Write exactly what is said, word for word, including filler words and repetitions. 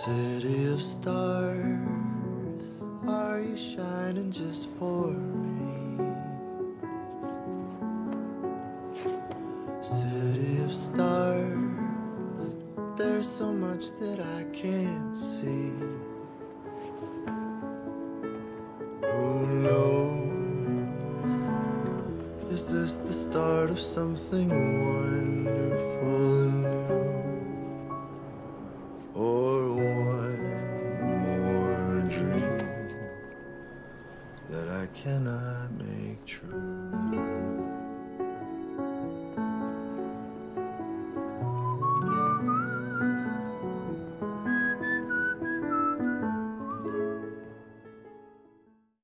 City of stars, are you shining just for me? City of stars, there's so much that I can't see. Who knows? Is this the start of something wonderful and new? Or one more dream that I cannot make true?